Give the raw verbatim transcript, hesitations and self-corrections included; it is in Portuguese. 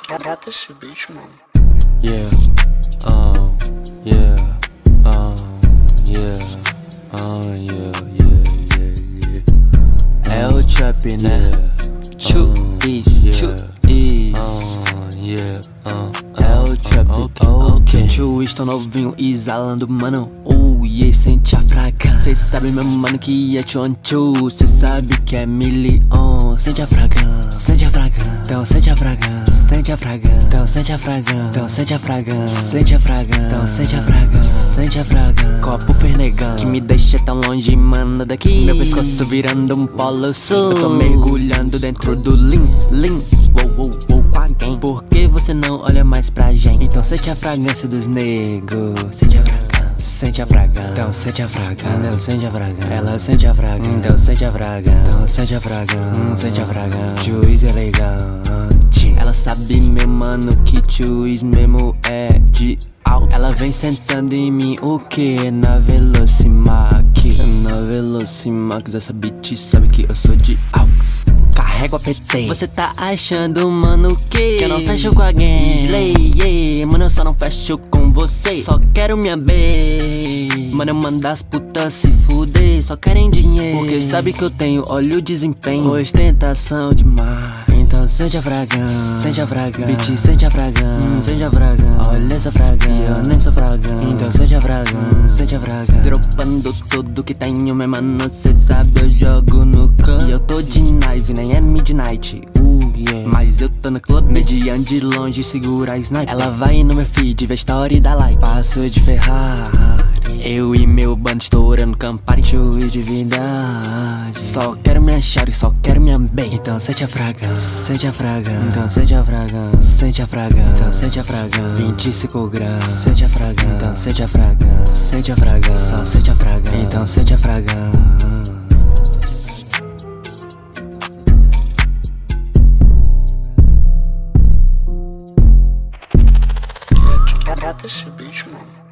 Bota esse beat, mano. Yeah, um, yeah, um, yeah, um, yeah, yeah, yeah, yeah. É o trap, né? Chu is, chu is, um, yeah, um, é o trap, ok, ok. Chu is tão novinho, exalando, mano. Oh, yeah, sente a fragrância. Cê sabe, meu mano, que é chon chu. Cê sabe que é milhão. Sente a fragrância, sente a fragrância. Então sente a fragrância, sente a fragrância. Então sente a fragrância, então sente a fragrância. Sente a fragrância, então sente a fragrância. Sente a fragrância. Copo fernegão que me deixa tão longe, mano, daqui. Meu pescoço virando um polo sul. Eu tô mergulhando dentro do Lean, Lean. Uou, uou, uou, com alguém. Por que você não olha mais pra gente? Então sente a fragrância dos negros. Sente a fragrância. Sente a fragrância, então sente a fragrância, então sente a fragrância. Ela sente a fragrância, então sente a fragrância, então sente a fragrância, sente a fragrância. Juiz elegante. Ela sabe, meu mano, que Juiz mesmo é de alto. Ela vem sentando em mim, o que? Na Velocimax. Na Velocimax, essa bitch sabe que eu sou de aux. Carrego a P T. Você tá achando, mano, que Que eu não fecho com alguém? Slay, yeah. Mano, eu só não fecho com você. Só quero minha B. Mano, eu mando as putas se fuder. Só querem dinheiro, porque sabe que eu tenho, olha o desempenho. Ostentação demais. Então sente a fragrância, sente a fragrância. Bitch, sente a fragrância, hum, sente a fragrância. Olha essa fragrância, eu nem sou fragrância. Então sente a fragrância, sente a fragrância. Dropando tudo que tenho, meu mano, cê sabe eu jogo no campo. E eu tô de knife, nem é midnight, uh, yeah. Mas eu tô no club, mediante de longe, segura a sniper. Ela vai no meu feed, vê story da like. Passo de Ferrari, eu e meu bando estourando Campari. Juiz de verdade. Só quero minha shawty, só quero minha bem. Então sente a fragrância, sente a fragrância. Então sente a fragrância, sente a fragrância. Então sente a fragrância, vinte e cinco gramas. Sente a fragrância, então sente a fragrância. Sente a fragrância, só sente a fragrância. Então sente a fragrância. Bota esse beat, mano.